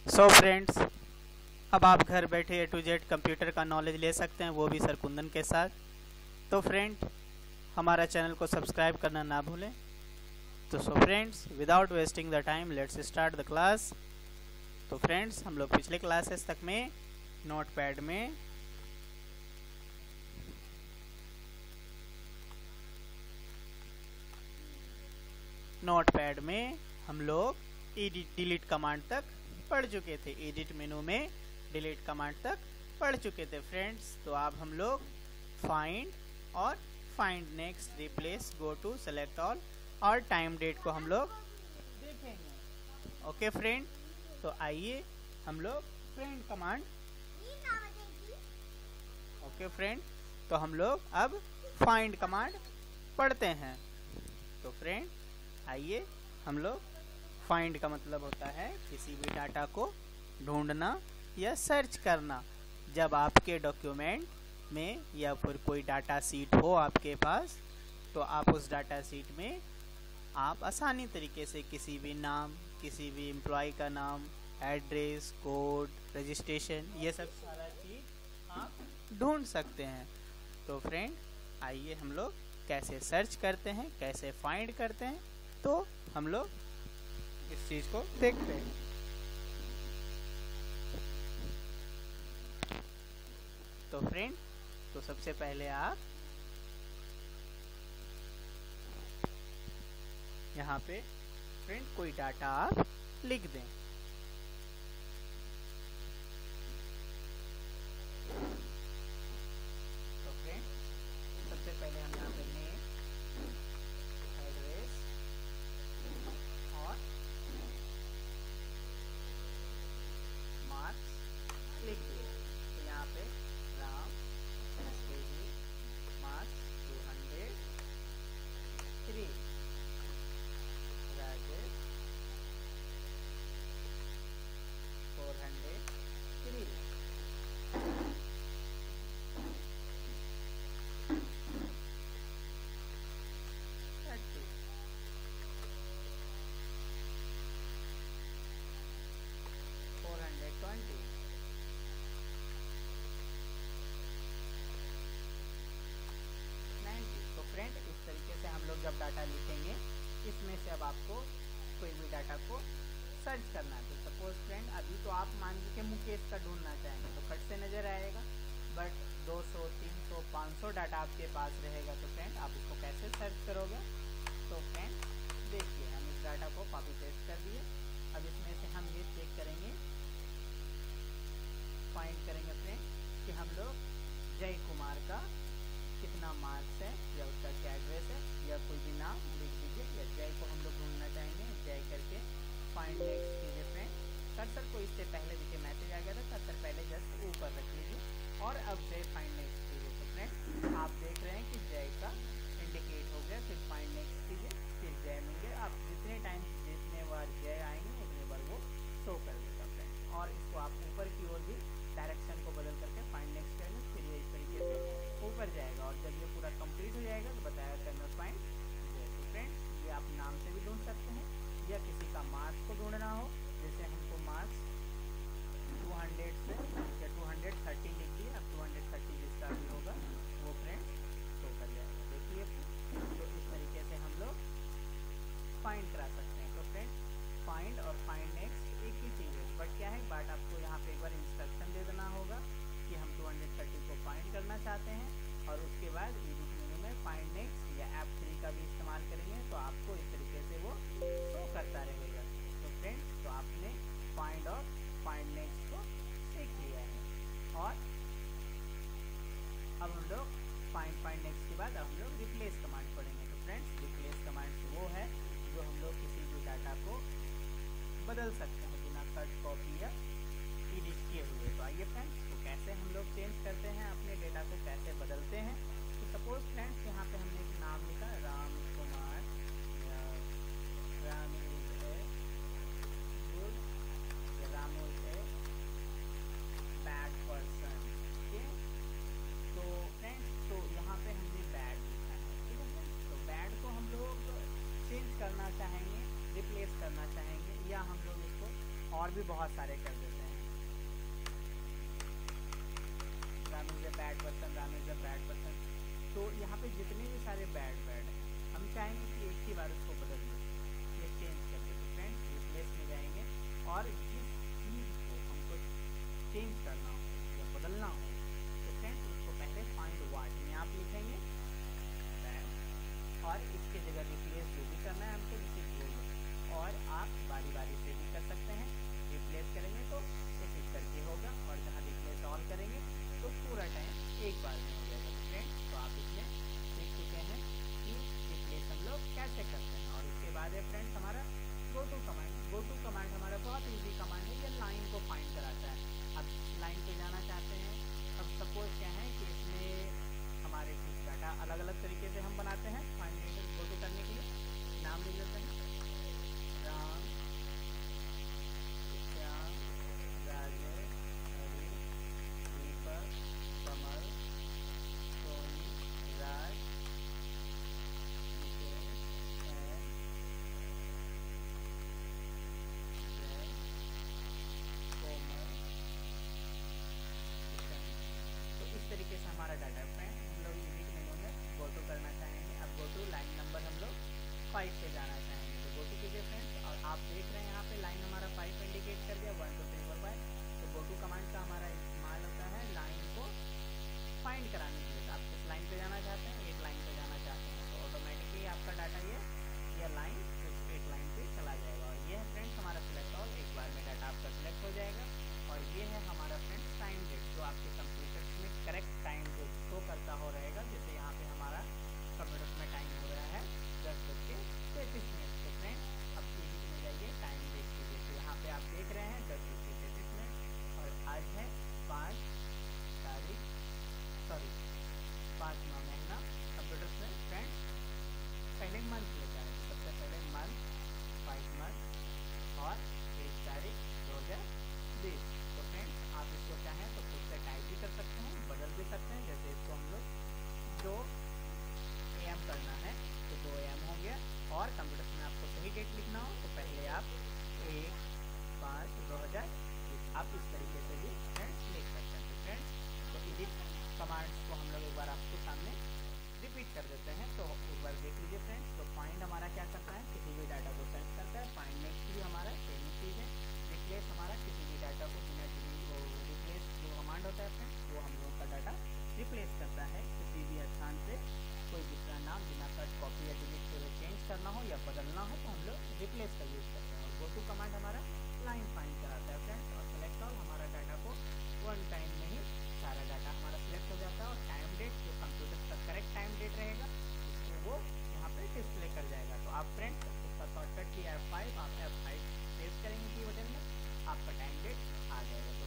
So friends, अब आप घर बैठे ए टू जेड कंप्यूटर का नॉलेज ले सकते हैं, वो भी सर कुंदन के साथ। तो फ्रेंड, हमारा चैनल को सब्सक्राइब करना ना भूलें। तो so friends, without wasting the time let's start the class. तो फ्रेंड्स, हम लोग पिछले क्लासेस तक में नोटपैड में हम लोग एडिट डिलीट कमांड तक पढ़ चुके थे। एडिट मेनू में डिलीट कमांड तक पढ़ चुके थे फ्रेंड्स। तो अब हम लोग फाइंड और find next, replace, go to, select all और टाइम डेट को हम लोग देखेंगे। ओके फ्रेंड, तो आइए हम लोग फाइंड कमांड। ओके फ्रेंड, तो हम लोग अब फाइंड कमांड पढ़ते हैं। तो फ्रेंड आइए, हम लोग फाइंड का मतलब होता है किसी भी डाटा को ढूंढना या सर्च करना। जब आपके डॉक्यूमेंट में या फिर कोई डाटा सीट हो आपके पास, तो आप उस डाटा सीट में आप आसानी तरीके से किसी भी नाम, किसी भी एम्प्लॉय का नाम, एड्रेस, कोड, रजिस्ट्रेशन, ये सब सारा चीज़ आप ढूंढ सकते हैं। तो फ्रेंड आइए हम लोग कैसे सर्च करते हैं, कैसे फाइंड करते हैं, तो हम लोग इस चीज़ को देखते हैं। तो फ्रेंड, तो सबसे पहले आप यहाँ पे फ्रेंड कोई डाटा आप लिख दें। तो फ्रेंड सबसे पहले हम यहाँ पे नेम, एड्रेस और मार्क्स लिख दिए। तो यहाँ पे राम एसकेजी मार्क्स 203, राजेश 403, तो फ्रेंड इस तरीके से हम लोग जब डाटा लिखेंगे, इसमें से अब आपको कोई भी डाटा को सर्च करना है। तो सपोज फ्रेंड अभी तो आप मान लीजिए मुकेश का ढूंढना चाहेंगे तो फट से नज़र आएगा, बट 200, 300, 500 डाटा आपके पास रहेगा। तो फ्रेंड आप इसको कैसे सर्च करोगे? तो फ्रेंड देखिए, हम इस डाटा को कॉपी पेस्ट कर दिए। अब इसमें से हम ये चेक करेंगे, फाइंड करेंगे फ्रेंड कि हम लोग जय कुमार का कितना मार्क्स है या उसका क्या एड्रेस है, या कोई भी नाम लिख दीजिए। या जय को हम लोग ढूंढना चाहेंगे, जय करके फाइंड नेक्स्ट कीजिए फ्रेंड। कर्सर को इससे पहले देखिए मैसेज आ गया था, कर्सर पहले जस्ट ऊपर रख लीजिए और अब जय फाइंड नेक्स्ट कीजिए। तो फ्रेंड आप देख रहे हैं कि जय का इंडिकेट हो गया। फिर फाइंड नेक्स्ट कीजिए, फिर जय मिलेंगे। आप जितने टाइम जितने बार जय आएंगे उतने बार वो शो कर देगा फ्रेंड। और इसको आप ऊपर की ओर भी डायरेक्शन को बदल करके फाइंड नेक्स्ट करेंगे, फिर ये इस तरीके से ऊपर जाएगा। और जब ये पूरा कंप्लीट हो जाएगा तो बताया करना फाइंड जय। तो फ्रेंड्स ये आप नाम से भी ढूंढ सकते हैं, या किसी का मार्क्स को ढूंढना हो, जैसे हमको मार्क्स 200 से या 230 लिख दिए। अब 230 जिसका भी होगा वो फ्रेंड्स शो कर जाएगा। देखिए तो इस तरीके से हम लोग फाइंड करा सकते हैं। तो फ्रेंड्स फाइंड और फाइंड नेक्स्ट एक ही चीज़ है, बट क्या है, बट आपको यहाँ पे एक बार इंस्ट्रक्शन दे देना होगा कि हम 230 को फाइंड करना चाहते हैं, और उसके बाद एडिट मेनू में फाइंड नेक्स्ट या F3 का भी इस्तेमाल करेंगे तो आपको इस तरीके से वो शो करता रहेगा। तो फ्रेंड्स तो आपने फाइंड और फाइंड नेक्स्ट को सीख लिया है। और अब हम लोग फाइंड नेक्स्ट के बाद अब हम लोग रिप्लेस कमांड पढ़ेंगे। तो फ्रेंड्स रिप्लेस कमांड वो है जो हम लोग किसी भी डाटा को बदल सकते हैं बिना कट, कॉपी या एडिट किए हुए। तो आइए फ्रेंड्स, तो कैसे हम लोग चेंज करते हैं अपने डेटा को, कैसे बदलते हैं। तो सपोज फ्रेंड्स यहाँ पे हमने एक नाम लिखा Ram Kumar, Ram is a good, Ram is a bad person. ठीक है, तो फ्रेंड्स तो यहाँ पे हमने बैड लिखा है। ठीक है फ्रेंड्स, तो बैड को हम लोग चेंज करना चाहेंगे, रिप्लेस करना चाहेंगे, या हम लोग इसको और भी बहुत सारे कर देते हैं। Ram is a bad person, Ram is a bad person. तो यहाँ पे जितने भी सारे बैड वर्ड हैं हम चाहेंगे कि एक ही बार उसको बदल दें, ये चेंज कर दें। तो फ्रेंड्स रिप्लेस में जाएंगे और जिस चीज़ को हमको चेंज करना हो या बदलना हो तो फ्रेंड्स उसको पहले फाइंड वर्ड में आप लिखेंगे और इसके जगह रिप्लेस जो भी करना है हमको इसे बोल दो। और आप बारी बारी से भी कर सकते हैं। रिप्लेस करेंगे तो एक एक करके होगा और जहाँ रिप्लेस ऑल करेंगे तो पूरा टाइम एक बार में हो जाएगा। फ्रेंड्स तो आप इसमें सीख चुके हैं कि रिप्लेस हम लोग कैसे करते हैं। और उसके बाद है फ्रेंड्स हमारा go to command. Go to command हमारा बहुत ईजी कमांड है, ये लाइन को फाइंड कराता है। अब लाइन पे जाना चाहते हैं, अब सपोज क्या है कि इसमें हमारे कुछ डाटा अलग अलग तरीके से हम बनाते हैं फाइंड गो टू करने के लिए। नाम लिख लेते हैं राम, श्याम, राजेश, हरी, दीपक, कमल, सोनी, राज, तो इस तरीके से हमारा डाटा फ्रेंड हम लोग यूनिक मेनू में गो टू करना चाहेंगे। अब गो टू लाइन नंबर हम लोग 5 पे जाना चाहेंगे तो गो टू कीजिए फ्रेंड्स। और आप देख रहे हैं यहाँ पे लाइन हमारा 5 इंडिकेट कर दिया, 1 2 3 4 5। तो गो टू कमांड का हमारा इस्तेमाल होता है लाइन को फाइंड कराने के लिए। आप किस लाइन पे जाना चाहते हैं, एक लाइन पे जाना चाहते हैं तो ऑटोमेटिकली आपका डाटा ये लाइन उस एक लाइन पे चला जाएगा। और ये है फ्रेंड्स हमारा सिलेक्ट ऑल, एक बार में डाटा आपका सिलेक्ट हो जाएगा। और ये है हमारा फ्रेंड्स टाइम डेट जो आपके कंप्यूटर्स में करेक्ट टाइम जो शो करता हो रहेगा। जैसे यहाँ पे हमारा कंप्यूटर्स में टाइम हो रहा है 10:33। तो फ्रेंड्स अब एडिट में जाइए टाइम डेट कीजिए। तो यहाँ पे आप देख रहे हैं 10:33 और आज है 5 9 महीना। कंप्यूटर्स में फ्रेंड्स पहले मंथ लेता है, सबसे पहले मंथ 5 मंथ और 1 तारीख 2020। तो फ्रेंड्स आप इसको चाहें तो खुद से टाइप भी कर सकते हैं, बदल भी सकते हैं। जैसे इसको हम लोग 2 AM करना है तो 2 AM हो गया। और कंप्यूटर्स में आपको सही डेट लिखना हो तो पहले आप 1/5/2020 आप इस तरीके से भी फ्रेंड्स लिख सकते हैं। तो फ्रेंड्स तो एडिट कमांड्स को हम लोग एक बार आपके सामने रिपीट कर देते हैं तो एक बार देख लीजिए फ्रेंड्स। तो फाइंड हमारा क्या करता है, किसी भी डाटा को सर्च करता है। फाइंड नेक्स्ट भी हमारा सेम चीज़ है। रिप्लेस हमारा किसी भी डाटा को बिना रिप्लेस जो कमांड होता है फ्रेंड्स वो हम लोगों का डाटा रिप्लेस करता है। किसी भी स्थान से कोई दूसरा नाम बिना कट कॉपी या डिलीट के चेंज करना हो या बदलना हो तो हम लोग रिप्लेस का यूज़ करते हैं। और गो टू कमांड हमारा लाइन फाइंड कराता है फ्रेंड्स। और सेलेक्ट ऑल हमारा डाटा को वन टाइम में ही सारा डाटा हमारा सिलेक्ट हो जाता है। और टाइम डेट जो कंप्यूटर का करेक्ट टाइम डेट रहेगा उसको वो यहाँ पे डिस्प्ले कर जाएगा। तो आप फ्रेंड्स उसका शॉर्टकट की F5 आप F5 प्रेस करेंगे की बटन में आपका टाइम डेट आ जाएगा।